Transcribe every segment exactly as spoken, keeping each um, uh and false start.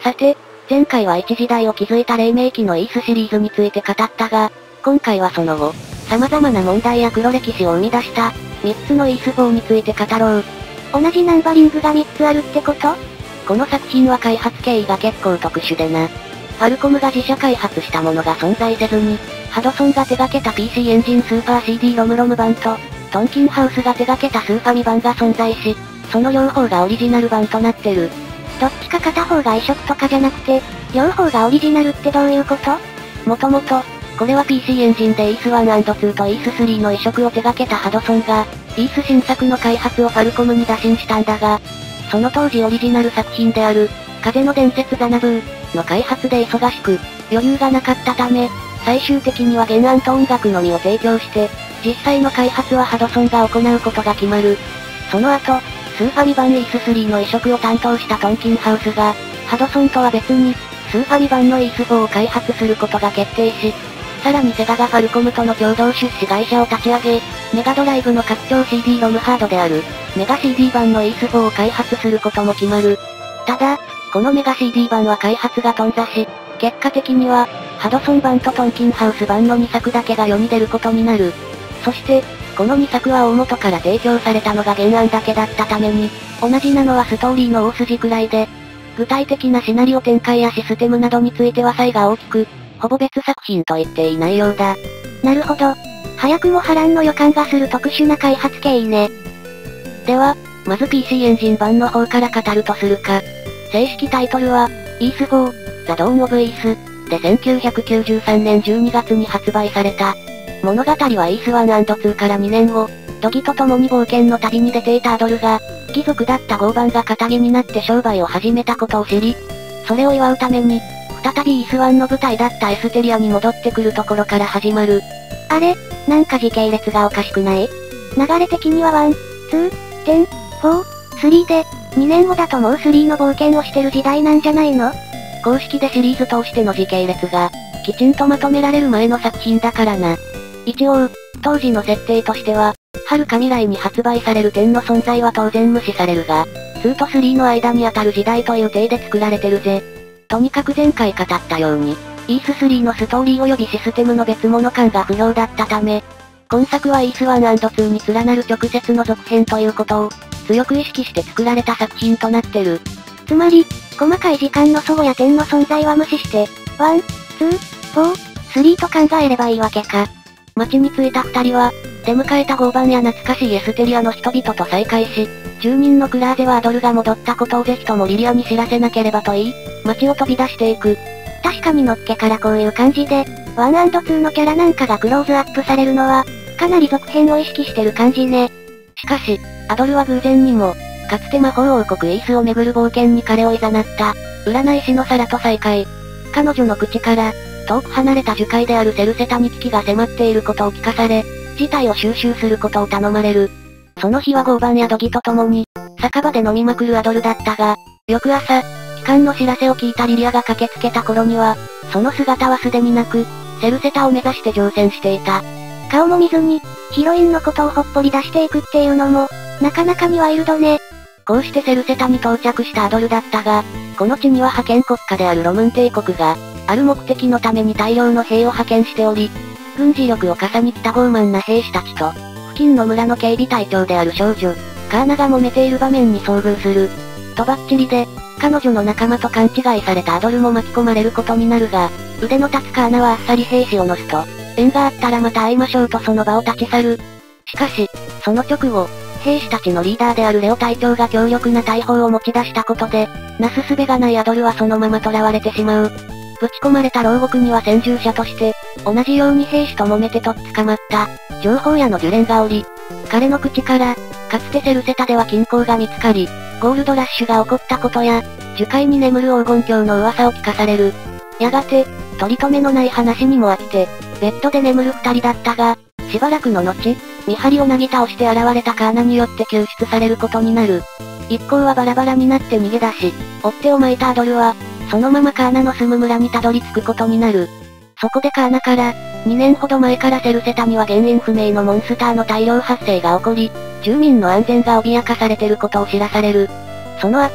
さて、前回は一時代を築いた黎明期のイースシリーズについて語ったが、今回はその後、様々な問題や黒歴史を生み出した、みっつのイースフォーについて語ろう。 同じナンバリングがみっつあるってこと？ この作品は開発経緯が結構特殊でな。ファルコムが自社開発したものが存在せずに、ハドソンが手掛けた ピーシー エンジンスーパー シーディー ロムロム版と、トンキンハウスが手掛けたスーファミ版が存在し、その両方がオリジナル版となってる。 どっちか片方が移植とかじゃなくて、両方がオリジナルってどういうこと？ もともと、これは ピーシー エンジンで イースワンアンドツー と イーススリー の移植を手掛けたハドソンが、イース新作の開発をファルコムに打診したんだが、その当時オリジナル作品である、風の伝説ザナブーの開発で忙しく、余裕がなかったため、最終的には原案と音楽のみを提供して、実際の開発はハドソンが行うことが決まる。その後、スーファミ版 イーススリー の移植を担当したトンキンハウスが、ハドソンとは別に、スーファミ版の イースフォーを開発することが決定し、さらにセガがファルコムとの共同出資会社を立ち上げ、メガドライブの拡張 シーディー ロムハードである、メガ シーディー 版の イースフォーを開発することも決まる。ただ、このメガ シーディー 版は開発が頓挫し、結果的には、ハドソン版とトンキンハウス版のにさくだけが世に出ることになる。そして、このにさくは大元から提供されたのが原案だけだったために、同じなのはストーリーの大筋くらいで、具体的なシナリオ展開やシステムなどについては差異が大きく、ほぼ別作品と言っていい内容だ。 なるほど。早くも波乱の予感がする特殊な開発経緯ね。 では、まず ピーシー エンジン版の方から語るとするか。正式タイトルは、イースフォー、ザ・ドーン・オブ・イース、でせんきゅうひゃくきゅうじゅうさんねんじゅうにがつに発売された。物語はイースワンアンドツーからにねんご、ドギと共に冒険の旅に出ていたアドルが、貴族だったゴーバンが堅気になって商売を始めたことを知り、それを祝うために、再びイースワンの舞台だったエステリアに戻ってくるところから始まる。 あれ、なんか時系列がおかしくない？流れ的にはワン、ツー、テン、フォー、スリーで、にねんごだともうスリーの冒険をしてる時代なんじゃないの？ 公式でシリーズ通しての時系列が、きちんとまとめられる前の作品だからな。一応、当時の設定としては、遥か未来に発売される点の存在は当然無視されるが、ツーとスリーの間にあたる時代という体で作られてるぜ。とにかく前回語ったように、イーススリーのストーリー及びシステムの別物感が不評だったため、今作はイースワンアンドツーに連なる直接の続編ということを、強く意識して作られた作品となってる。 つまり、細かい時間の齟齬や点の存在は無視して、ワン、ツー、フォー、スリーと考えればいいわけか。 街に着いた二人は、出迎えたゴーバンや懐かしいエステリアの人々と再会し、住人のクラーゼはアドルが戻ったことをぜひともリリアに知らせなければと言い、街を飛び出していく。 確かにのっけからこういう感じで、ワンアンドツーのキャラなんかがクローズアップされるのは、かなり続編を意識してる感じね。 しかし、アドルは偶然にも、かつて魔法王国イースを巡る冒険に彼を誘った、占い師のサラと再会。彼女の口から、遠く離れた樹海であるセルセタに危機が迫っていることを聞かされ、事態を収集することを頼まれる。その日はゴーバンやドギと共に、酒場で飲みまくるアドルだったが、翌朝、帰還の知らせを聞いたリリアが駆けつけた頃には、その姿はすでになく、セルセタを目指して乗船していた。 顔も見ずに、ヒロインのことをほっぽり出していくっていうのも、なかなかにワイルドね。 こうしてセルセタに到着したアドルだったが、この地には覇権国家であるロムン帝国が、ある目的のために大量の兵を派遣しており、軍事力を傘に来た傲慢な兵士たちと、付近の村の警備隊長である少女、カーナが揉めている場面に遭遇する。とばっちりで、彼女の仲間と勘違いされたアドルも巻き込まれることになるが、腕の立つカーナはあっさり兵士を乗すと、縁があったらまた会いましょうとその場を立ち去る。しかし、その直後、兵士たちのリーダーであるレオ隊長が強力な大砲を持ち出したことで、なすすべがないアドルはそのまま囚われてしまう。ぶち込まれた牢獄には先住者として、同じように兵士と揉めてとっ捕まった、情報屋のジュレンがおり、彼の口から、かつてセルセタでは金鉱が見つかり、ゴールドラッシュが起こったことや、樹海に眠る黄金鏡の噂を聞かされる。やがて、取り留めのない話にも飽きて、ベッドで眠る二人だったが、しばらくの後、見張りをなぎ倒して現れたカーナによって救出されることになる。一行はバラバラになって逃げ出し、追っ手を巻いたアドルは、そのままカーナの住む村にたどり着くことになる。そこでカーナから、にねんほど前からセルセタには原因不明のモンスターの大量発生が起こり、住民の安全が脅かされてることを知らされる。その後、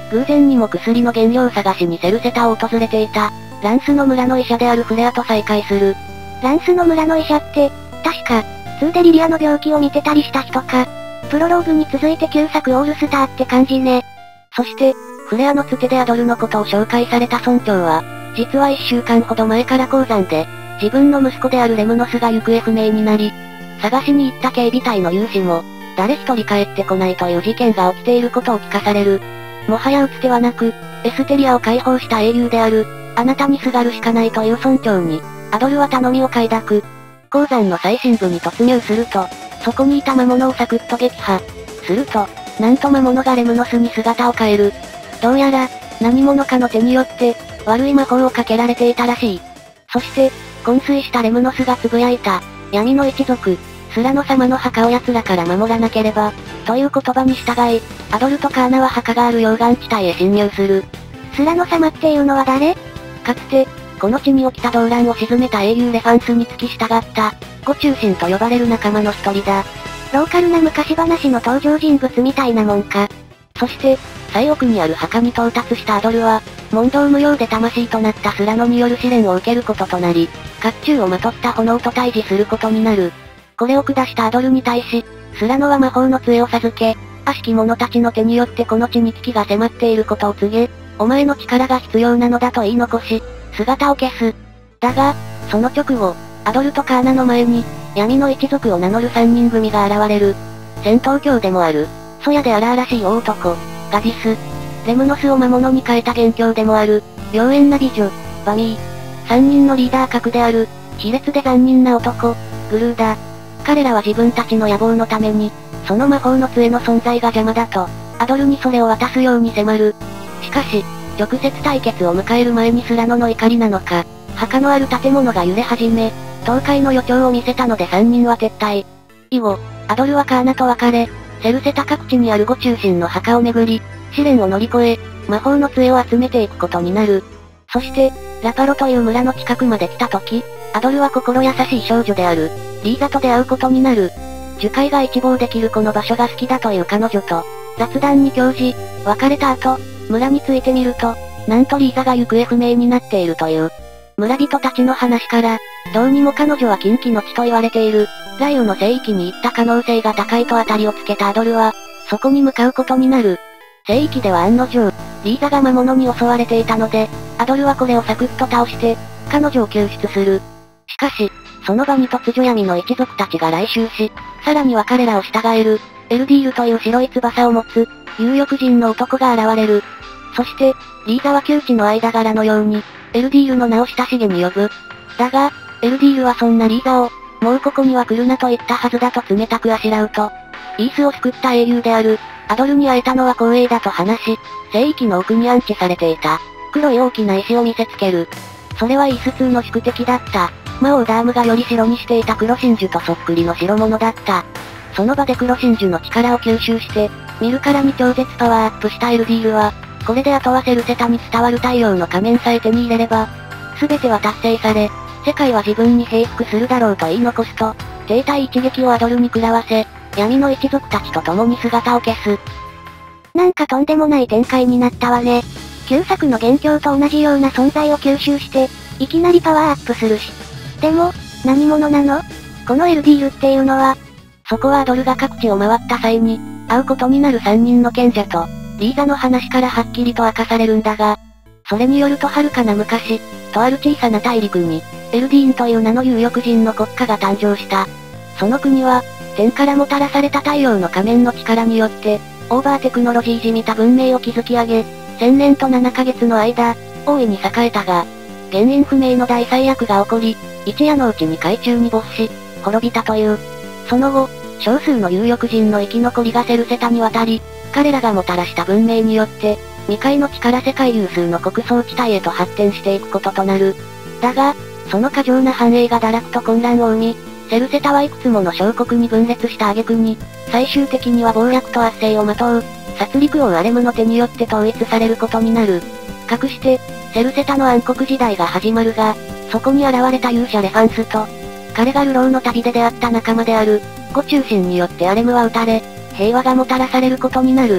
偶然にも薬の原料探しにセルセタを訪れていた、ランスの村の医者であるフレアと再会する。 ランスの村の医者って、確か、ツーでリリアの病気を見てたりした人か。プロローグに続いて旧作オールスターって感じね。 そして、フレアのつてでアドルのことを紹介された村長は、実はいっしゅうかんほど前から鉱山で、自分の息子であるレムノスが行方不明になり、探しに行った警備隊の有志も、誰一人帰ってこないという事件が起きていることを聞かされる。もはや打つ手はなく、エステリアを解放した英雄である、あなたにすがるしかないという村長に、アドルは頼みを快諾。鉱山の最深部に突入すると、そこにいた魔物をサクッと撃破。すると、なんと魔物がレムノスに姿を変える。どうやら、何者かの手によって、悪い魔法をかけられていたらしい。そして、昏睡したレムノスが呟いた、闇の一族、スラノ様の墓を奴らから守らなければ、という言葉に従い、アドルとカーナは墓がある溶岩地帯へ侵入する。 スラノ様っていうのは誰？ かつて、この地に起きた動乱を鎮めた英雄レファンスに付き従った、ご中心と呼ばれる仲間の一人だ。 ローカルな昔話の登場人物みたいなもんか。 そして、最奥にある墓に到達したアドルは、問答無用で魂となったスラノによる試練を受けることとなり、甲冑をまとった炎と対峙することになる。これを下したアドルに対し、スラノは魔法の杖を授け、悪しき者たちの手によってこの地に危機が迫っていることを告げ、お前の力が必要なのだと言い残し、姿を消す。だが、その直後、アドルとカーナの前に、闇の一族を名乗る三人組が現れる。戦闘狂でもある、ソヤで荒々しい大男、ガディス。レムノスを魔物に変えた元凶でもある、妖艶な美女、バミー。三人のリーダー格である、卑劣で残忍な男、グルーだ。彼らは自分たちの野望のために、その魔法の杖の存在が邪魔だと、アドルにそれを渡すように迫る。しかし、直接対決を迎える前にスラノの怒りなのか、墓のある建物が揺れ始め、倒壊の予兆を見せたので三人は撤退。以後、アドルはカーナと別れ、セルセタ各地にあるご中心の墓を巡り、試練を乗り越え、魔法の杖を集めていくことになる。そして、ラパロという村の近くまで来た時、アドルは心優しい少女である、リーザと出会うことになる。樹海が一望できるこの場所が好きだという彼女と、雑談に興じ、別れた後、村に着いてみると、なんとリーザが行方不明になっているという。村人たちの話から、どうにも彼女は禁忌の地と言われている、雷雨の聖域に行った可能性が高いと当たりをつけたアドルは、そこに向かうことになる。聖域では案の定、リーザが魔物に襲われていたので、アドルはこれをサクッと倒して、彼女を救出する。しかし、その場に突如闇の一族たちが来襲し、さらには彼らを従える、エルディールという白い翼を持つ、有力人の男が現れる。そして、リーザは窮地の間柄のように、エルディールの名を親しげに呼ぶ。だが、エルディールはそんなリーザを、もうここには来るなと言ったはずだと冷たくあしらうと、イースを救った英雄である、アドルに会えたのは光栄だと話し、聖域の奥に安置されていた、黒い大きな石を見せつける。それはイースツーの宿敵だった。魔王ダームがより城にしていた黒真珠とそっくりの代物だった。その場で黒真珠の力を吸収して、見るからに超絶パワーアップしたエルディールは、これであとはセルセタに伝わる太陽の仮面さえ手に入れれば、すべては達成され、世界は自分に平服するだろうと言い残すと、停滞一撃をアドルに食らわせ、闇の一族たちと共に姿を消す。 なんかとんでもない展開になったわね。旧作の元凶と同じような存在を吸収して、いきなりパワーアップするし。でも、何者なの？このエルディールっていうのは、 そこはアドルが各地を回った際に、会うことになる三人の賢者と、リーザの話からはっきりと明かされるんだが、それによると遥かな昔、とある小さな大陸に、エルディーンという名の有力人の国家が誕生した。その国は、天からもたらされた太陽の仮面の力によって、オーバーテクノロジーじみた文明を築き上げ、千年とななかげつの間、大いに栄えたが、原因不明の大災悪が起こり、一夜のうちに海中に没し、滅びたという。その後、少数の有力人の生き残りがセルセタに渡り、彼らがもたらした文明によって、未開の地から世界有数の穀倉地帯へと発展していくこととなる。だが、その過剰な繁栄が堕落と混乱を生み、セルセタはいくつもの小国に分裂した挙句に、最終的には謀略と圧政をまとう、殺戮王アレムの手によって統一されることになる。かくして、セルセタの暗黒時代が始まるが、そこに現れた勇者レファンスと、彼が流浪の旅で出会った仲間である、ご中心によってアレムは撃たれ、平和がもたらされることになる。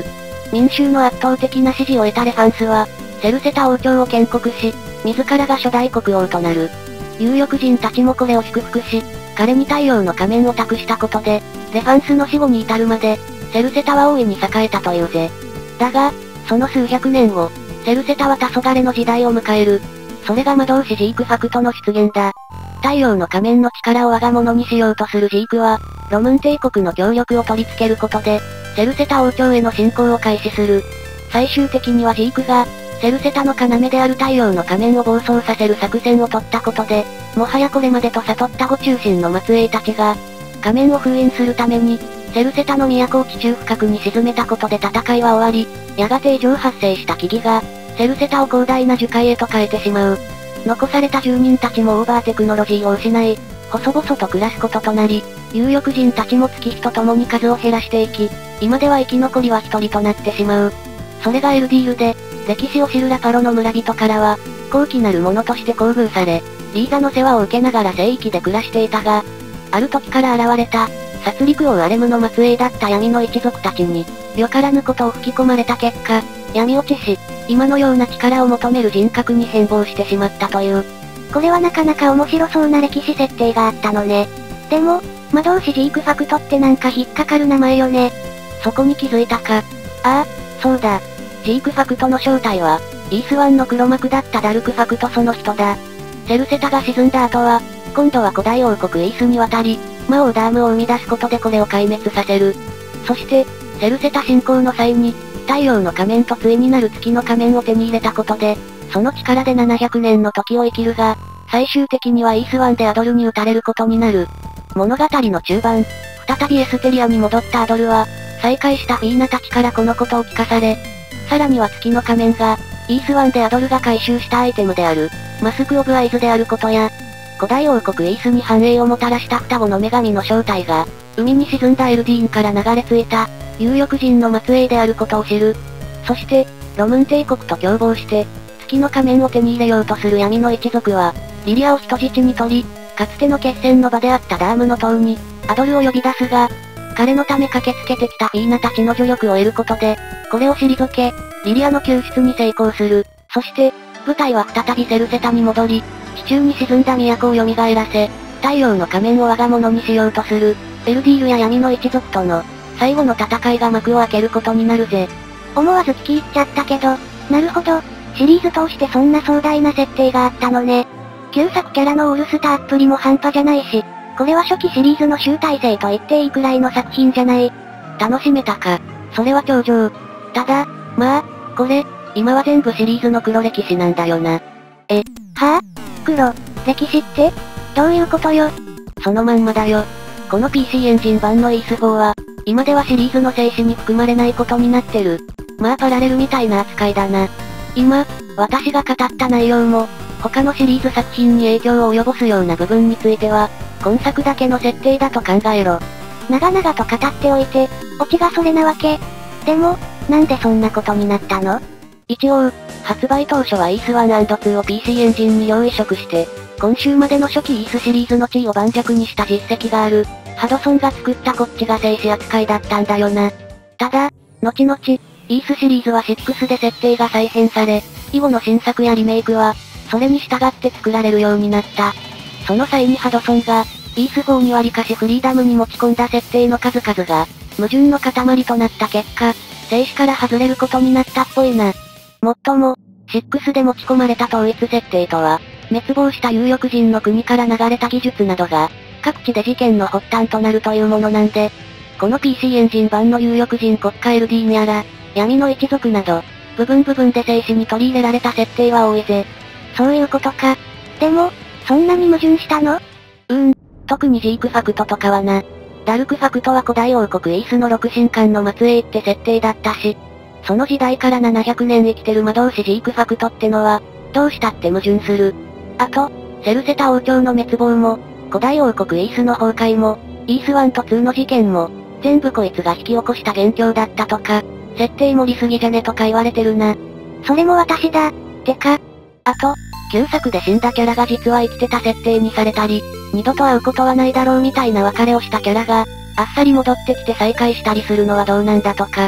民衆の圧倒的な支持を得たレファンスは、セルセタ王朝を建国し、自らが初代国王となる。有力人たちもこれを祝福し、彼に太陽の仮面を託したことで、レファンスの死後に至るまで、セルセタは大いに栄えたというぜ。だが、その数百年後、セルセタは黄昏の時代を迎える。それが魔導士ジークファクトの出現だ。太陽の仮面の力を我が物にしようとするジークは、ロムン帝国の協力を取り付けることで、セルセタ王朝への侵攻を開始する。最終的にはジークが、セルセタの要である太陽の仮面を暴走させる作戦を取ったことで、もはやこれまでと悟った呉中心の末裔たちが、仮面を封印するために、セルセタの都を地中深くに沈めたことで戦いは終わり、やがて異常発生した木々が、セルセタを広大な樹海へと変えてしまう。残された住人たちもオーバーテクノロジーを失い、細々と暮らすこととなり、有力人たちも月日と共に数を減らしていき、今では生き残りは一人となってしまう。それがエルディールで、歴史を知るラパロの村人からは、高貴なるものとして厚遇され、リーザの世話を受けながら聖域で暮らしていたが、ある時から現れた、殺戮王アレムの末裔だった闇の一族たちに、よからぬことを吹き込まれた結果、闇落ちし、今のような力を求める人格に変貌してしまったという。 これはなかなか面白そうな歴史設定があったのね。でも、魔導士ジークファクトってなんか引っかかる名前よね。 そこに気づいたか。ああ、そうだ。ジークファクトの正体は、イースワンの黒幕だったダルクファクトその人だ。セルセタが沈んだ後は、今度は古代王国イースに渡り、魔王ダームを生み出すことでこれを壊滅させる。そして、セルセタ侵攻の際に、太陽の仮面と対になる月の仮面を手に入れたことで、その力でななひゃくねんの時を生きるが、最終的にはイースワンでアドルに撃たれることになる。物語の中盤、再びエステリアに戻ったアドルは、再会したフィーナたちからこのことを聞かされ、さらには月の仮面が、イースワンでアドルが回収したアイテムである、マスクオブアイズであることや、古代王国イースに繁栄をもたらした双子の女神の正体が、海に沈んだエルディーンから流れ着いた、有力人の末裔であることを知る。そして、ロムン帝国と共謀して、月の仮面を手に入れようとする闇の一族は、リリアを人質に取り、かつての決戦の場であったダームの塔に、アドルを呼び出すが、彼のため駆けつけてきたフィーナたちの助力を得ることで、これを退け、リリアの救出に成功する。そして、舞台は再びセルセタに戻り、地中に沈んだ都を蘇らせ、太陽の仮面を我が物にしようとする、エルディールや闇の一族との、最後の戦いが幕を開けることになるぜ。 思わず聞き入っちゃったけど、なるほど、シリーズ通してそんな壮大な設定があったのね。旧作キャラのオールスターっぷりも半端じゃないし、これは初期シリーズの集大成と言っていいくらいの作品じゃない。 楽しめたか。それは頂上。ただ、まあ、これ、今は全部シリーズの黒歴史なんだよな。 え、はぁ、黒、歴史って、どういうことよ。 そのまんまだよ。この ピーシー エンジン版のイースフォーは、今ではシリーズの静止に含まれないことになってる。まあパラレルみたいな扱いだな。今、私が語った内容も、他のシリーズ作品に影響を及ぼすような部分については、今作だけの設定だと考えろ。 長々と語っておいて、オチがそれなわけ。でも、なんでそんなことになったの？ 一応、発売当初はイースワンアンドツーを ピーシー エンジンに用意移植して、今週までの初期イースシリーズの地位を盤石にした実績がある、ハドソンが作ったこっちが静止扱いだったんだよな。ただ、後々、イースシリーズはシックスで設定が再編され、以後の新作やリメイクは、それに従って作られるようになった。その際にハドソンが、イースフォーにわりかしフリーダムに持ち込んだ設定の数々が、矛盾の塊となった結果、静止から外れることになったっぽいな。もっとも、シックスで持ち込まれた統一設定とは、滅亡した有力人の国から流れた技術などが、各地で事件の発端となるというものなんで、この ピーシー エンジン版の有力人国家 エルディー やら、闇の一族など、部分部分で静止に取り入れられた設定は多いぜ。 そういうことか。でも、そんなに矛盾したの？ うーん、特にジークファクトとかはな。ダルクファクトは古代王国イースの六神官の末裔って設定だったし、その時代からななひゃくねん生きてる魔導士ジークファクトってのは、どうしたって矛盾する。あと、セルセタ王朝の滅亡も、古代王国イースの崩壊も、イースワンとツーの事件も、全部こいつが引き起こした元凶だったとか、設定盛りすぎじゃねとか言われてるな。 それも私だ。てか、 あと、旧作で死んだキャラが実は生きてた設定にされたり、二度と会うことはないだろうみたいな別れをしたキャラが、あっさり戻ってきて再会したりするのはどうなんだとか。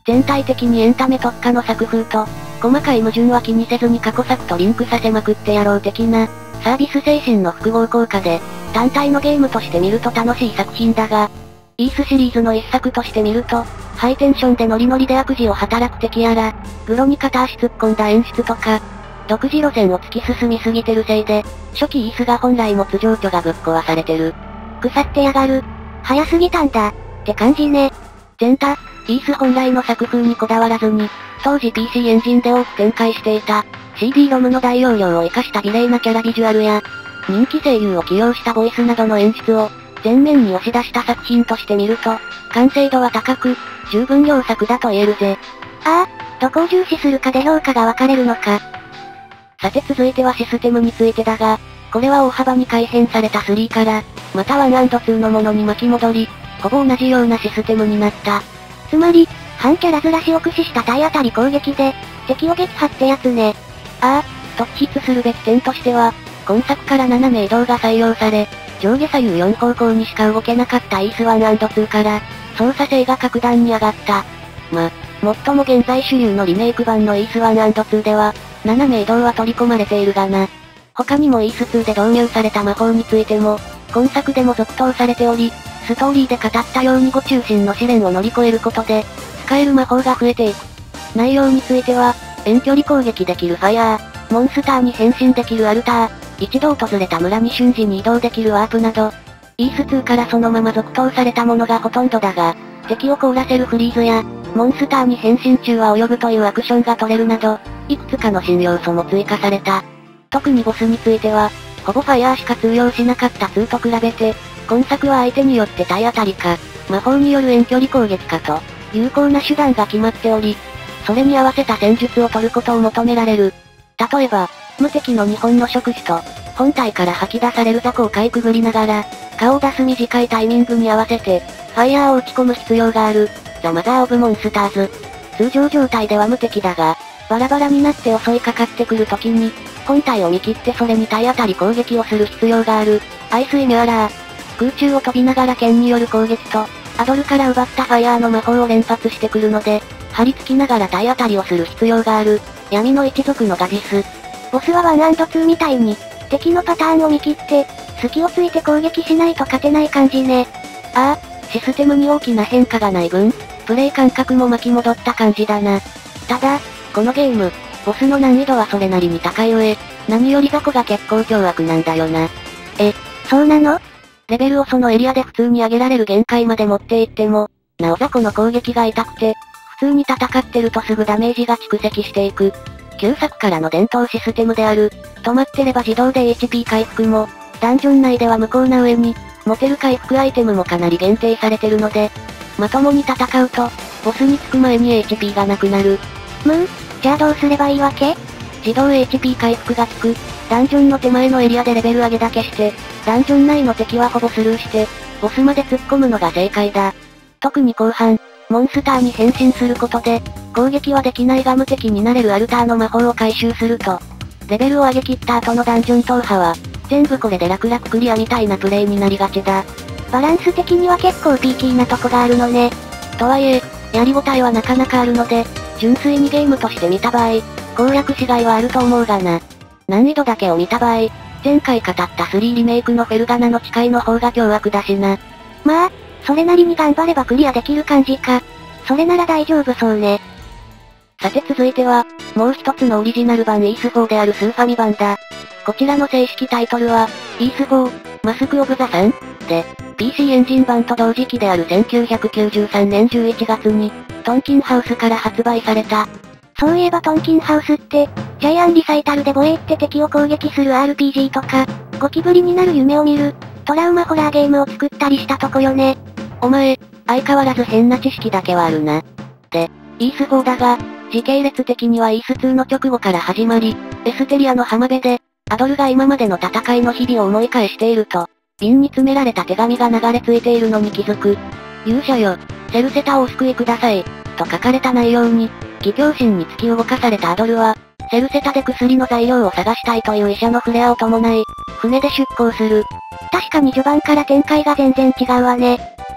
全体的にエンタメ特化の作風と、細かい矛盾は気にせずに過去作とリンクさせまくってやろう的な、サービス精神の複合効果で、単体のゲームとして見ると楽しい作品だが、イースシリーズの一作として見ると、ハイテンションでノリノリで悪事を働く敵やら、グロに片足突っ込んだ演出とか、独自路線を突き進みすぎてるせいで、初期イースが本来持つ情緒がぶっ壊されてる。 腐ってやがる。早すぎたんだ、って感じね。 全体、イース本来の作風にこだわらずに、当時 ピーシー エンジンで多く展開していた、シーディー ロムの大容量を活かした美麗なキャラビジュアルや、人気声優を起用したボイスなどの演出を、前面に押し出した作品として見ると、完成度は高く、十分良作だと言えるぜ。 ああ、どこを重視するかで評価が分かれるのか。 さて続いてはシステムについてだが、これは大幅に改変されたスリーから、またワンアンドツーのものに巻き戻り、ほぼ同じようなシステムになった。 つまり、反キャラずらしを駆使した体当たり攻撃で、敵を撃破ってやつね。 ああ、突筆するべき点としては、今作から斜め移動が採用され、上下左右よん方向にしか動けなかったイースワンアンドツーから、操作性が格段に上がった。ま、最も現在主流のリメイク版のイースワンアンドツーでは、斜め移動は取り込まれているがな。他にもイースツーで導入された魔法についても、今作でも続投されており、ストーリーで語ったようにご中心の試練を乗り越えることで、使える魔法が増えていく。内容については、遠距離攻撃できるファイヤー、モンスターに変身できるアルター、一度訪れた村に瞬時に移動できるワープなど、イースツーからそのまま続投されたものがほとんどだが、敵を凍らせるフリーズや、モンスターに変身中は泳ぐというアクションが取れるなど、いくつかの新要素も追加された。特にボスについては、ほぼファイヤーしか通用しなかったツーと比べて、今作は相手によって体当たりか、魔法による遠距離攻撃かと、有効な手段が決まっており、それに合わせた戦術を取ることを求められる。例えば、無敵の日本の触手と、本体から吐き出される雑魚をかいくぐりながら、顔を出す短いタイミングに合わせて、ファイヤーを打ち込む必要がある、ザ・マザー・オブ・モンスターズ。通常状態では無敵だが、バラバラになって襲いかかってくる時に、本体を見切ってそれに体当たり攻撃をする必要がある、アイスイミュアラー。空中を飛びながら剣による攻撃と、アドルから奪ったファイヤーの魔法を連発してくるので、張り付きながら体当たりをする必要がある、闇の一族のガビス。 ボスはワンアンドツーみたいに、敵のパターンを見切って、隙をついて攻撃しないと勝てない感じね。 ああ、システムに大きな変化がない分、プレイ感覚も巻き戻った感じだな。ただ、このゲーム、ボスの難易度はそれなりに高い上、何より雑魚が結構凶悪なんだよな。 え、そうなの？ レベルをそのエリアで普通に上げられる限界まで持っていっても、なお雑魚の攻撃が痛くて、普通に戦ってるとすぐダメージが蓄積していく。旧作からの伝統システムである、止まってれば自動で エイチピー 回復も、ダンジョン内では無効な上に、持てる回復アイテムもかなり限定されてるので、まともに戦うと、ボスに着く前に エイチピー がなくなる。 むー、じゃあどうすればいいわけ？ 自動 エイチピー 回復が効く、ダンジョンの手前のエリアでレベル上げだけして、ダンジョン内の敵はほぼスルーして、ボスまで突っ込むのが正解だ。特に後半、モンスターに変身することで、攻撃はできないが無敵になれるアルターの魔法を回収すると、レベルを上げ切った後のダンジョン踏破は、全部これで楽々クリアみたいなプレイになりがちだ。 バランス的には結構ピーキーなとこがあるのね。 とはいえ、やりごたえはなかなかあるので、純粋にゲームとして見た場合、攻略しがいはあると思うがな。難易度だけを見た場合、前回語ったスリーリメイクのフェルガナの誓いの方が凶悪だしな。 まあ、それなりに頑張ればクリアできる感じか。それなら大丈夫そうね。 さて続いては、もう一つのオリジナル版イースフォーであるスーファミ版だ。こちらの正式タイトルは、イースフォー、マスクオブザサンで、ピーシー エンジン版と同時期であるせんきゅうひゃくきゅうじゅうさんねんじゅういちがつに、トンキンハウスから発売された。 そういえばトンキンハウスって、ジャイアンリサイタルで護衛って敵を攻撃する アールピージー とか、ゴキブリになる夢を見る、トラウマホラーゲームを作ったりしたとこよね。 お前、相変わらず変な知識だけはあるな。で、イースフォーだが、時系列的にはイースツーの直後から始まり、エステリアの浜辺で、アドルが今までの戦いの日々を思い返していると、瓶に詰められた手紙が流れ着いているのに気づく。勇者よ、セルセタをお救いください、と書かれた内容に、義兄心に突き動かされたアドルは、セルセタで薬の材料を探したいという医者のフレアを伴い、船で出港する。 確かに序盤から展開が全然違うわね。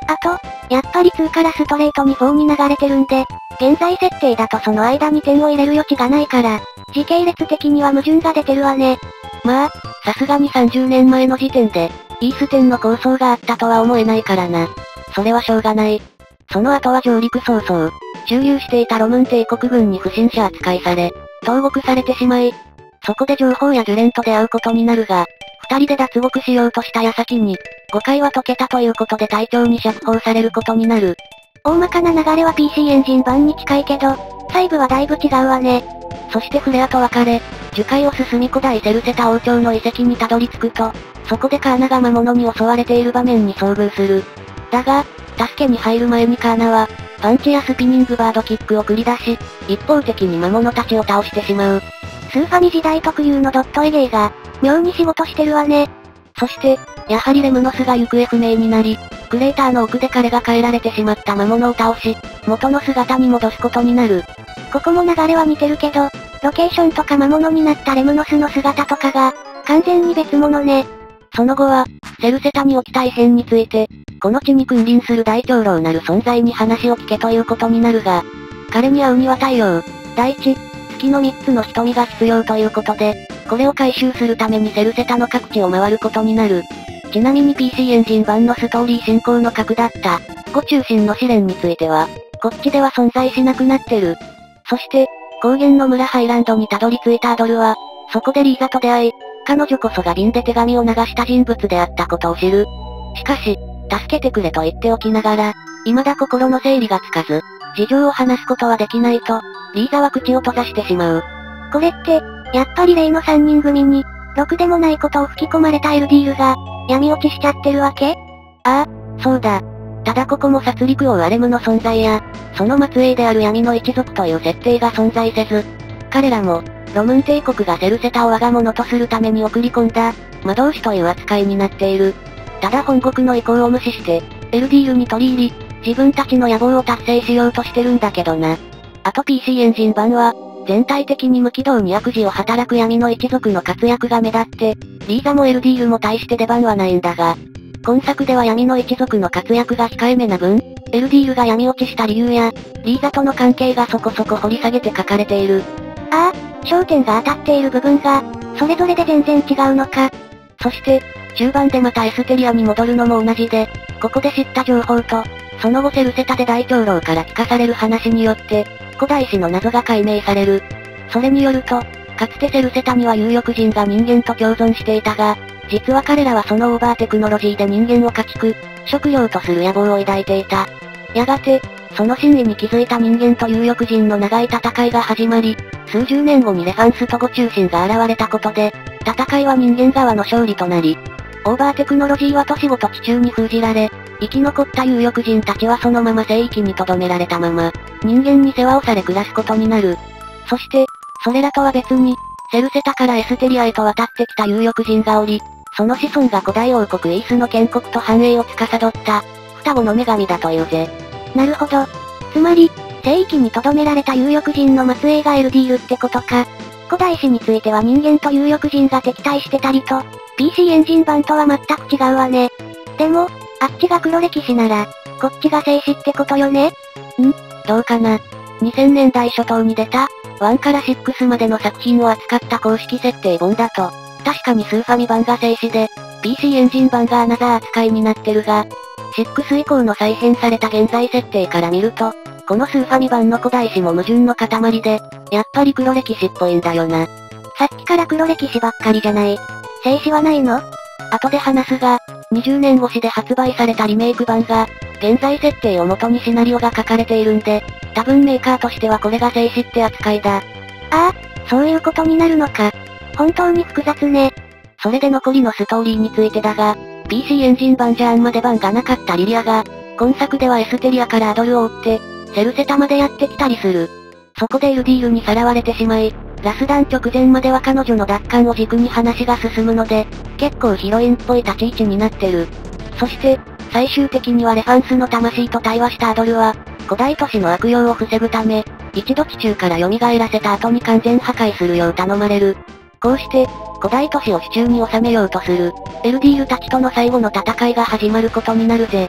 あと、やっぱりにからストレートによんに流れてるんで、現在設定だとその間に点を入れる余地がないから、時系列的には矛盾が出てるわね。 まあ、さすがにさんじゅうねんまえの時点で、イーステンの構想があったとは思えないからな。それはしょうがない。その後は上陸早々、駐留していたロムン帝国軍に不審者扱いされ、投獄されてしまい、そこで情報やジュレンと出会うことになるが、二人で脱獄しようとした矢先に、誤解は解けたということで隊長に釈放されることになる。 大まかな流れは ピーシー エンジン版に近いけど、細部はだいぶ違うわね。 そしてフレアと別れ、樹海を進み古代セルセタ王朝の遺跡にたどり着くと、そこでカーナが魔物に襲われている場面に遭遇する。だが、助けに入る前にカーナは、パンチやスピニングバードキックを繰り出し、一方的に魔物たちを倒してしまう。 スーファミ時代特有のドット絵芸が、妙に仕事してるわね。 そして、やはりレムノスが行方不明になり、クレーターの奥で彼が変えられてしまった魔物を倒し、元の姿に戻すことになる。 ここも流れは似てるけど、ロケーションとか魔物になったレムノスの姿とかが、完全に別物ね。 その後は、セルセタに起きた異変について、この地に君臨する大長老なる存在に話を聞けということになるが、彼に会うには太陽、大地、月のみっつの瞳が必要ということで、これを回収するためにセルセタの各地を回ることになる。ちなみに ピーシー エンジン版のストーリー進行の核だった、ゴ中心の試練については、こっちでは存在しなくなってる。そして、高原の村ハイランドにたどり着いたアドルは、そこでリーザと出会い、彼女こそが瓶で手紙を流した人物であったことを知る。しかし、助けてくれと言っておきながら、未だ心の整理がつかず、事情を話すことはできないと、リーザは口を閉ざしてしまう。 これって、やっぱり例のさんにん組に、ろくでもないことを吹き込まれたエルディールが、闇落ちしちゃってるわけ？ ああ、そうだ。ただここも殺戮王アレムの存在や、その末裔である闇の一族という設定が存在せず、彼らも、ロムン帝国がセルセタを我が物とするために送り込んだ、魔導士という扱いになっている。ただ本国の意向を無視して、エルディールに取り入り、自分たちの野望を達成しようとしてるんだけどな。あと ピーシー エンジン版は、全体的に無軌道に悪事を働く闇の一族の活躍が目立って、リーザもエルディールも大して出番はないんだが、今作では闇の一族の活躍が控えめな分、エルディールが闇落ちした理由や、リーザとの関係がそこそこ掘り下げて書かれている。 ああ、焦点が当たっている部分が、それぞれで全然違うのか。 そして、中盤でまたエステリアに戻るのも同じで、ここで知った情報と、その後セルセタで大長老から聞かされる話によって、古代史の謎が解明される。それによると、かつてセルセタには有力人が人間と共存していたが、実は彼らはそのオーバーテクノロジーで人間を家畜、食料とする野望を抱いていた。やがて、その真意に気づいた人間と有力人の長い戦いが始まり、数十年後にレファンスとゴ中心が現れたことで、戦いは人間側の勝利となり、オーバーテクノロジーは都市ごと地中に封じられ、生き残った有力人たちはそのまま聖域に留められたまま、人間に世話をされ暮らすことになる。そして、それらとは別に、セルセタからエステリアへと渡ってきた有力人がおり、その子孫が古代王国イースの建国と繁栄を司った、双子の女神だというぜ。 なるほど。つまり、聖域に留められた有力人の末裔がエルディールってことか。古代史については人間と有力人が敵対してたりと、ピーシー エンジン版とは全く違うわね。でも、あっちが黒歴史なら、こっちが聖史ってことよね？ ん？どうかな。にせんねんだい初頭に出た、ワンからシックスまでの作品を扱った公式設定本だと、確かにスーファミ版が聖史で、ピーシー エンジン版がアナザー扱いになってるが、シックス以降の再編された現在設定から見ると、このスーファミ版の古代史も矛盾の塊で、やっぱり黒歴史っぽいんだよな。 さっきから黒歴史ばっかりじゃない。聖史はないの？ 後で話すが、にじゅうねん越しで発売されたリメイク版が、現在設定を元にシナリオが書かれているんで、多分メーカーとしてはこれが聖史って扱いだ。 ああ、そういうことになるのか。本当に複雑ね。 それで残りのストーリーについてだが、ピーシー エンジン版じゃあんま出番がなかったリリアが、今作ではエステリアからアドルを追って、セルセタまでやってきたりする。そこでエルディールにさらわれてしまい、ラスダン直前までは彼女の奪還を軸に話が進むので、結構ヒロインっぽい立ち位置になってる。そして、最終的にはレファンスの魂と対話したアドルは、古代都市の悪用を防ぐため、一度地中から蘇らせた後に完全破壊するよう頼まれる。こうして、古代都市を手中に収めようとする、エルディールたちとの最後の戦いが始まることになるぜ。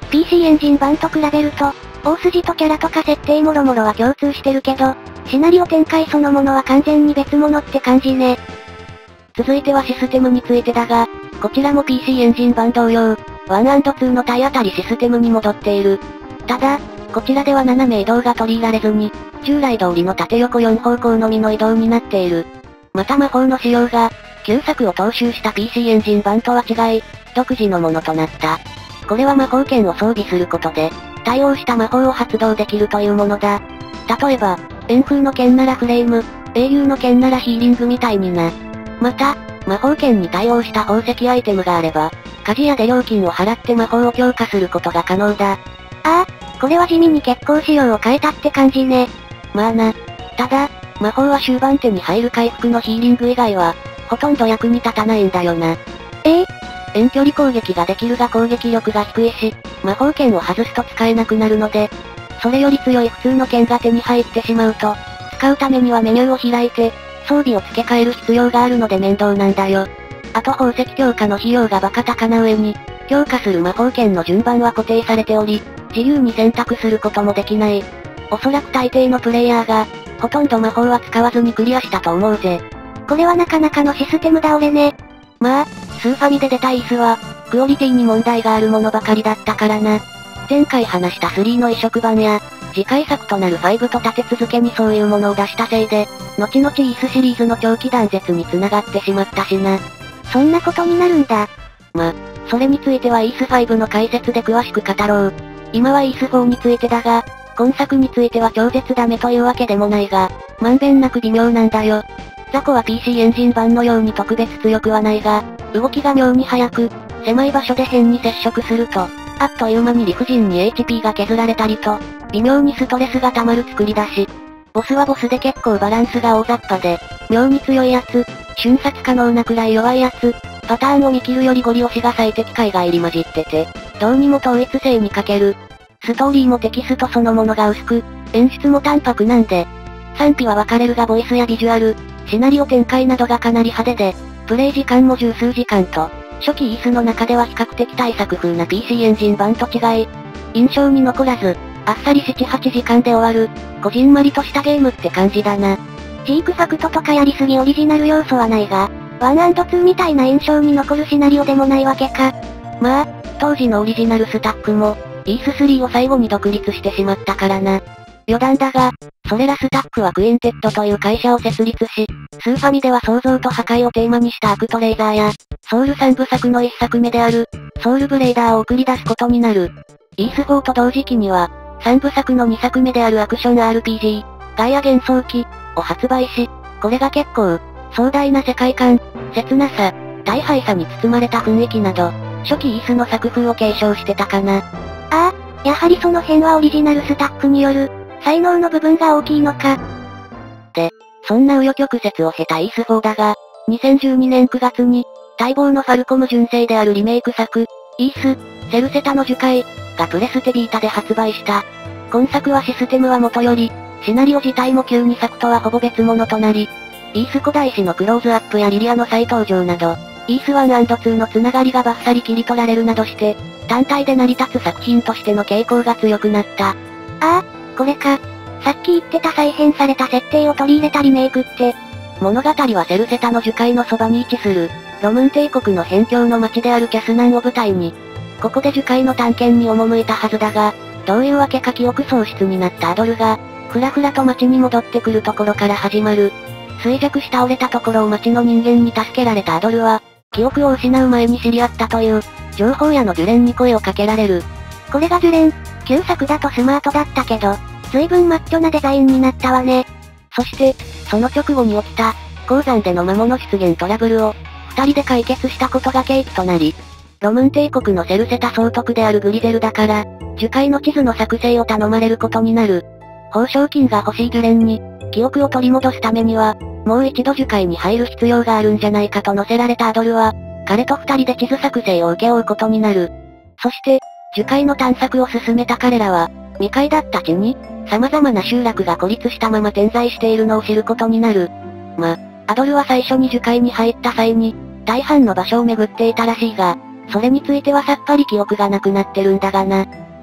ピーシー エンジン版と比べると、大筋とキャラとか設定もろもろは共通してるけど、シナリオ展開そのものは完全に別物って感じね。 続いてはシステムについてだが、こちらも ピーシー エンジン版同様、ワンアンドツーの体当たりシステムに戻っている。ただ、こちらでは斜め移動が取り入られずに、従来通りの縦横よん方向のみの移動になっている。また魔法の仕様が、旧作を踏襲した ピーシー エンジン版とは違い、独自のものとなった。これは魔法剣を装備することで、対応した魔法を発動できるというものだ。例えば、円風の剣ならフレーム、英雄の剣ならヒーリングみたいにな。また、魔法剣に対応した宝石アイテムがあれば、鍛冶屋で料金を払って魔法を強化することが可能だ。 ああ、これは地味に結構仕様を変えたって感じね。 まあな。ただ、魔法は終盤手に入る回復のヒーリング以外は、ほとんど役に立たないんだよな。 ええ遠距離攻撃ができるが攻撃力が低いし、魔法剣を外すと使えなくなるので、それより強い普通の剣が手に入ってしまうと、使うためにはメニューを開いて、装備を付け替える必要があるので面倒なんだよ。あと宝石強化の費用がバカ高な上に、強化する魔法剣の順番は固定されており、自由に選択することもできない。おそらく大抵のプレイヤーが、ほとんど魔法は使わずにクリアしたと思うぜ。 これはなかなかのシステム倒れね。 まあ、スーファミで出たイースは、クオリティに問題があるものばかりだったからな。前回話したスリーの移植版や、次回作となるファイブと立て続けにそういうものを出したせいで、後々イースシリーズの長期断絶に繋がってしまったしな。 そんなことになるんだ。 ま、それについてはイースファイブの解説で詳しく語ろう。今はイースフォーについてだが、今作については超絶ダメというわけでもないが、まんべんなく微妙なんだよ。雑魚は ピーシー エンジン版のように特別強くはないが、動きが妙に速く、狭い場所で変に接触すると、あっという間に理不尽に エイチピー が削られたりと、微妙にストレスが溜まる作りだし。ボスはボスで結構バランスが大雑把で、妙に強いやつ、瞬殺可能なくらい弱いやつ、パターンを見切るよりゴリ押しが最適解が入り混じってて、どうにも統一性に欠ける。ストーリーもテキストそのものが薄く、演出も淡白なんで、賛否は分かれるがボイスやビジュアル、シナリオ展開などがかなり派手で、プレイ時間も十数時間と、初期イースの中では比較的大作風な ピーシー エンジン版と違い、印象に残らず、あっさりなな、はちじかんで終わる、こじんまりとしたゲームって感じだな。 ジークファクトとかやりすぎオリジナル要素はないが、ワンアンドツーみたいな印象に残るシナリオでもないわけか。 まあ、当時のオリジナルスタックも、イーススリーを最後に独立してしまったからな。余談だが、それらスタックはクインテッドという会社を設立し、スーファミでは創造と破壊をテーマにしたアクトレイザーや、ソウルさんぶさくの一作目である、ソウルブレイダーを送り出すことになる。イースフォーと同時期には、さんぶさくのにさくめであるアクション アールピージー、ガイア幻想記を発売し、これが結構、壮大な世界観、切なさ、大敗さに包まれた雰囲気など、初期イースの作風を継承してたかな。ああ、やはりその辺はオリジナルスタッフによる、才能の部分が大きいのか。 で、そんな紆余曲折を経たイースフォーだが、にせんじゅうにねんくがつに、待望のファルコム純正であるリメイク作、イース、セルセタの樹海、がプレステビータで発売した。今作はシステムはもとより、シナリオ自体も旧に作とはほぼ別物となり、イース古代史のクローズアップやリリアの再登場など、イースワンアンドツーのつながりがバッサリ切り取られるなどして、単体で成り立つ作品としての傾向が強くなった。ああ、これか。さっき言ってた再編された設定を取り入れたリメイクって。 物語はセルセタの樹海のそばに位置する、ロムン帝国の辺境の町であるキャスナンを舞台に、ここで樹海の探検に赴いたはずだが、どういうわけか記憶喪失になったアドルが、ふらふらと町に戻ってくるところから始まる。衰弱し倒れたところを町の人間に助けられたアドルは、記憶を失う前に知り合ったという、情報屋のジュレンに声をかけられる。 これがジュレン、旧作だとスマートだったけど、随分マッチョなデザインになったわね。 そして、その直後に起きた、鉱山での魔物出現トラブルを、二人で解決したことが契機となり、ロムン帝国のセルセタ総督であるグリゼルだから、樹海の地図の作成を頼まれることになる。報奨金が欲しいジュレンに、記憶を取り戻すためには、もう一度樹海に入る必要があるんじゃないかと乗せられたアドルは、彼と二人で地図作成を請け負うことになる。そして、樹海の探索を進めた彼らは、未開だった地に、様々な集落が孤立したまま点在しているのを知ることになる。ま、アドルは最初に樹海に入った際に、大半の場所を巡っていたらしいが、それについてはさっぱり記憶がなくなってるんだがな。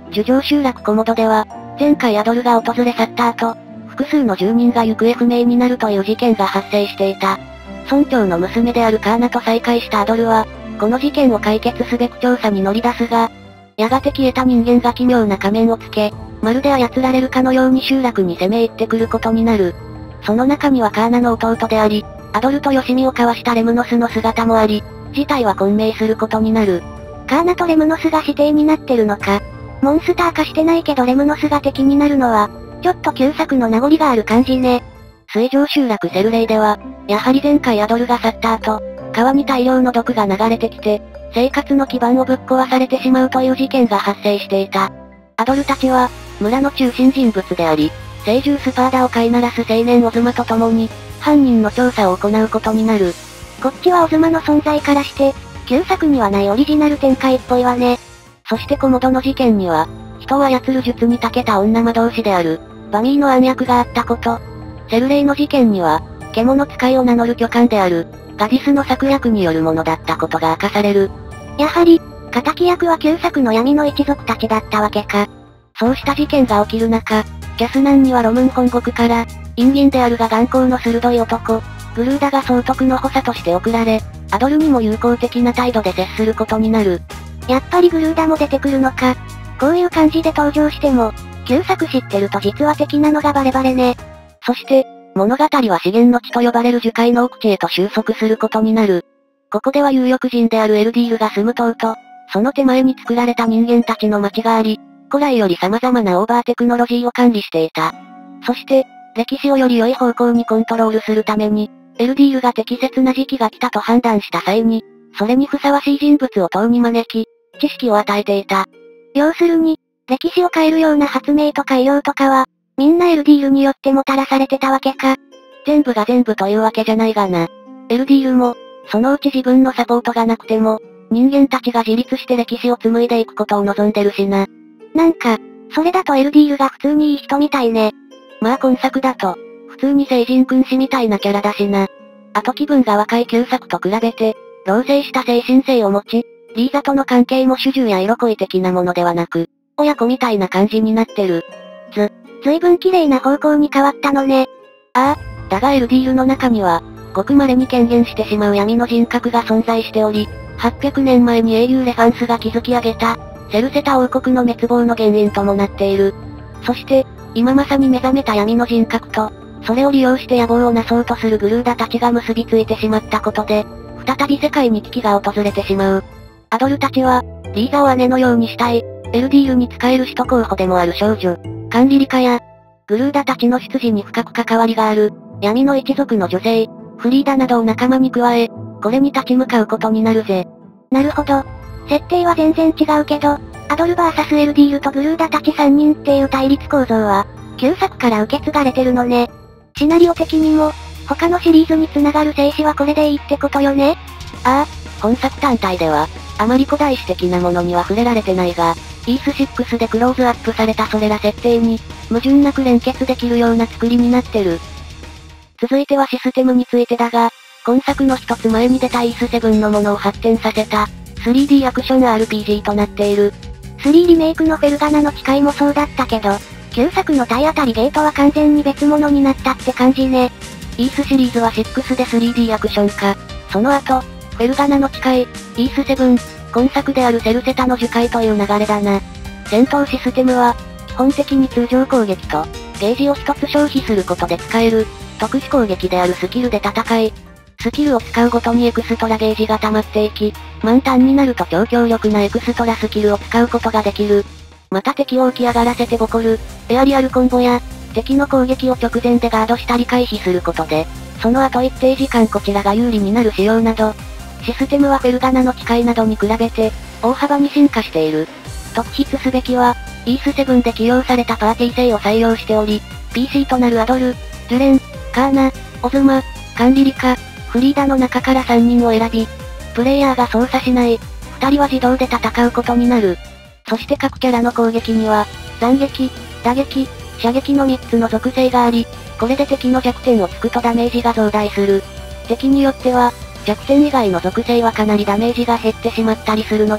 樹上集落コモドでは、前回アドルが訪れ去った後、複数の住人が行方不明になるという事件が発生していた。村長の娘であるカーナと再会したアドルは、この事件を解決すべく調査に乗り出すが、やがて消えた人間が奇妙な仮面をつけ、まるで操られるかのように集落に攻め入ってくることになる。その中にはカーナの弟であり、アドルとよしみを交わしたレムノスの姿もあり、事態は混迷することになる。 カーナとレムノスが指定になってるのか。モンスター化してないけどレムノスが敵になるのは、ちょっと旧作の名残がある感じね。 水上集落セルレイでは、やはり前回アドルが去った後、川に大量の毒が流れてきて、生活の基盤をぶっ壊されてしまうという事件が発生していた。アドルたちは、村の中心人物であり、聖獣スパーダを飼いならす青年オズマと共に、犯人の調査を行うことになる。 こっちはオズマの存在からして、旧作にはないオリジナル展開っぽいわね。 そしてコモドの事件には、人を操る術に長けた女魔導士である、バミーの暗躍があったこと。セルレイの事件には、獣使いを名乗る巨漢である、ガジスの策略によるものだったことが明かされる。 やはり、仇役は旧作の闇の一族たちだったわけか。 そうした事件が起きる中、キャスナンにはロムン本国から、陰銀であるが眼光の鋭い男、グルーダが総督の補佐として送られ、アドルにも友好的な態度で接することになる。 やっぱりグルーダも出てくるのか。こういう感じで登場しても、旧作知ってると実は敵なのがバレバレね。 そして、物語は資源の地と呼ばれる樹海の奥地へと収束することになる。ここでは有力人であるエルディールが住む島と、その手前に作られた人間たちの町があり、古来より様々なオーバーテクノロジーを管理していた。そして、歴史をより良い方向にコントロールするために、エルディールが適切な時期が来たと判断した際に、それにふさわしい人物を島に招き、知識を与えていた。 要するに、歴史を変えるような発明とか医療とかは、みんなエルディールによってもたらされてたわけか。 全部が全部というわけじゃないがな。エルディールも、そのうち自分のサポートがなくても、人間たちが自立して歴史を紡いでいくことを望んでるしな。 なんか、それだとエルディールが普通にいい人みたいね。 まあ今作だと、普通に聖人君子みたいなキャラだしな。あと気分が若い旧作と比べて、老成した精神性を持ち、リーザとの関係も主従や色恋的なものではなく、親子みたいな感じになってる。 ず、ずいぶん綺麗な方向に変わったのね。 ああ、だがエルディールの中には、ごく稀に顕現してしまう闇の人格が存在しており、はっぴゃくねんまえに英雄レファンスが築き上げた、セルセタ王国の滅亡の原因ともなっている。そして、今まさに目覚めた闇の人格と、それを利用して野望をなそうとするグルーダたちが結びついてしまったことで、再び世界に危機が訪れてしまう。アドルたちは、リーザを姉のようにしたい、エルディールに仕える使徒候補でもある少女、管理リカや、グルーダたちの出自に深く関わりがある、闇の一族の女性、フリーダなどを仲間に加え、これに立ち向かうことになるぜ。 なるほど。設定は全然違うけど、アドル ブイエス エルディールとグルーダたちさんにんっていう対立構造は、旧作から受け継がれてるのね。シナリオ的にも、他のシリーズに繋がる静止はこれでいいってことよね。 ああ、本作単体では、あまり古代史的なものには触れられてないが、イースシックスでクローズアップされたそれら設定に、矛盾なく連結できるような作りになってる。続いてはシステムについてだが、今作の一つ前に出たイースセブンのものを発展させた、スリーディー アクション アールピージー となっている。 スリーリメイクのフェルガナの誓いもそうだったけど、旧作の体当たりゲートは完全に別物になったって感じね。 イースシリーズはシックスで スリーディー アクション化。その後、フェルガナの誓い、イースセブン、今作であるセルセタの樹海という流れだな。戦闘システムは、基本的に通常攻撃と、ゲージを一つ消費することで使える、特殊攻撃であるスキルで戦い、スキルを使うごとにエクストラゲージが溜まっていき、満タンになると超強力なエクストラスキルを使うことができる。また敵を浮き上がらせてボコる、エアリアルコンボや、敵の攻撃を直前でガードしたり回避することで、その後一定時間こちらが有利になる仕様など、システムはフェルガナの誓いなどに比べて、大幅に進化している。特筆すべきは、イースセブンで起用されたパーティー制を採用しており、ピーシー となるアドル、ジュレン、カーナ、オズマ、管理リカ、フリーダの中からさんにんを選び、プレイヤーが操作しない、ふたりは自動で戦うことになる。そして各キャラの攻撃には、斬撃、打撃、射撃のみっつの属性があり、これで敵の弱点を突くとダメージが増大する。敵によっては、弱点以外の属性はかなりダメージが減ってしまったりするので、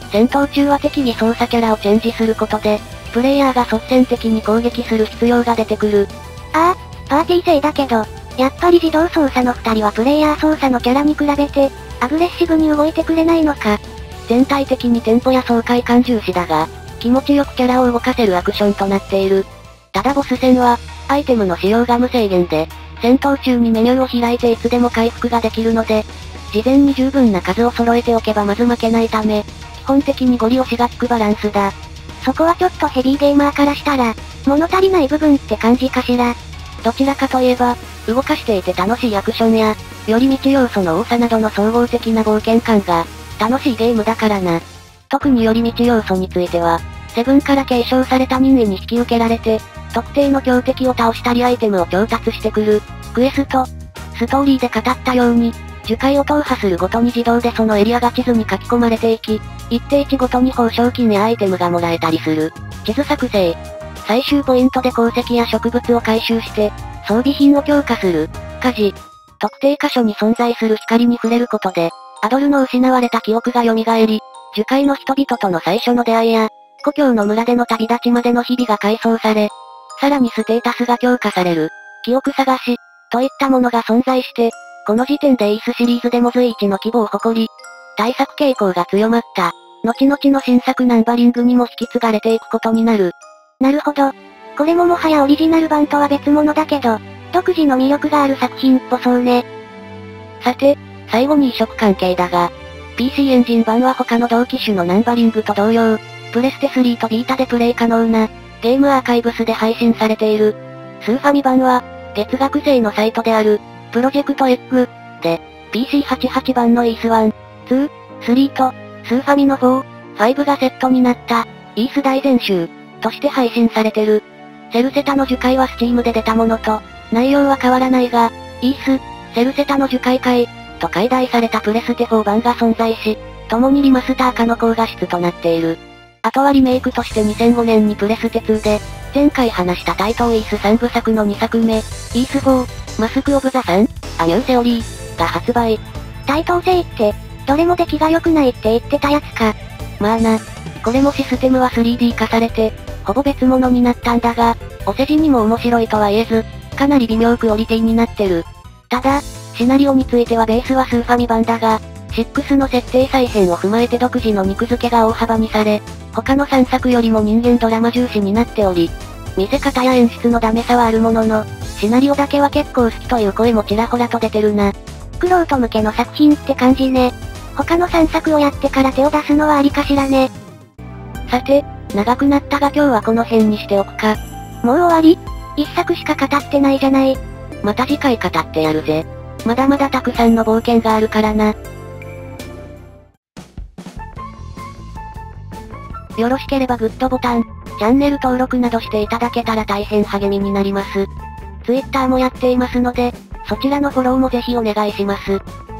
戦闘中は適宜操作キャラをチェンジすることで、プレイヤーが率先的に攻撃する必要が出てくる。 ああ、パーティー制だけど、やっぱり自動操作の二人はプレイヤー操作のキャラに比べて、アグレッシブに動いてくれないのか。 全体的にテンポや爽快感重視だが、気持ちよくキャラを動かせるアクションとなっている。ただボス戦は、アイテムの使用が無制限で、戦闘中にメニューを開いていつでも回復ができるので、事前に十分な数を揃えておけばまず負けないため、基本的にゴリ押しが効くバランスだ。 そこはちょっとヘビーゲーマーからしたら、物足りない部分って感じかしら。 どちらかといえば、動かしていて楽しいアクションや、寄り道要素の多さなどの総合的な冒険感が、楽しいゲームだからな。特に寄り道要素については、セブンから継承された任意に引き受けられて、特定の強敵を倒したりアイテムを調達してくる、クエスト。ストーリーで語ったように、樹海を踏破するごとに自動でそのエリアが地図に書き込まれていき、一定値ごとに報奨金やアイテムがもらえたりする。地図作成。最終ポイントで鉱石や植物を回収して、装備品を強化する。家事。特定箇所に存在する光に触れることで、アドルの失われた記憶が蘇り、樹海の人々との最初の出会いや、故郷の村での旅立ちまでの日々が回想され、さらにステータスが強化される。記憶探し、といったものが存在して、この時点でイースシリーズでも随一の規模を誇り、対策傾向が強まった。後々の新作ナンバリングにも引き継がれていくことになる。 なるほど。これももはやオリジナル版とは別物だけど、独自の魅力がある作品っぽそうね。 さて、最後に移植関係だが、ピーシー エンジン版は他の同機種のナンバリングと同様、プレステスリーとビータでプレイ可能な、ゲームアーカイブスで配信されている。スーファミ版は、月額制のサイトである、プロジェクト X で、ピーシーはちじゅうはち 版のイースワン、ツー、スリーと、スーファミのフォー、ファイブがセットになった、イース大全集、として配信されてる。セルセタの樹海はスチームで出たものと、内容は変わらないが、イース、セルセタの樹海会、と改題されたプレステフォー版が存在し、共にリマスター化の高画質となっている。あとはリメイクとしてにせんごねんにプレステツーで、前回話したタイトーイースさんぶさくのにさくめ、イースフォー、マスクオブザサン、アニューセオリー、が発売。 対等性って、どれも出来が良くないって言ってたやつか。 まあな。これもシステムは スリーディー 化されて、ほぼ別物になったんだが、お世辞にも面白いとは言えず、かなり微妙クオリティになってる。ただ、シナリオについてはベースはスーファミ版だが、シックスの設定再編を踏まえて独自の肉付けが大幅にされ、他のさんさくよりも人間ドラマ重視になっており、見せ方や演出のダメさはあるものの、シナリオだけは結構好きという声もちらほらと出てるな。 クロート向けの作品って感じね。他のさんさくをやってから手を出すのはありかしらね。 さて、長くなったが今日はこの辺にしておくか。 もう終わり？一作しか語ってないじゃない。 また次回語ってやるぜ。まだまだたくさんの冒険があるからな。よろしければグッドボタン、チャンネル登録などしていただけたら大変励みになります。Twitter もやっていますので、そちらのフォローもぜひお願いします。